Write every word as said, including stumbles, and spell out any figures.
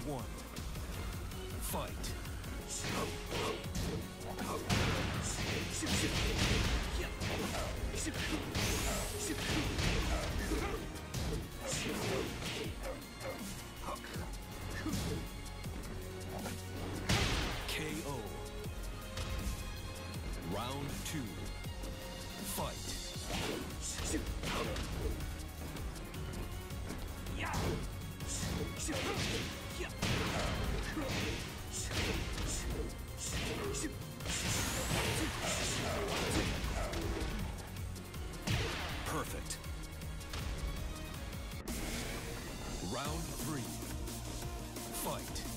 one. Fight. K O. Round two. Fight. Perfect. Round three. Fight.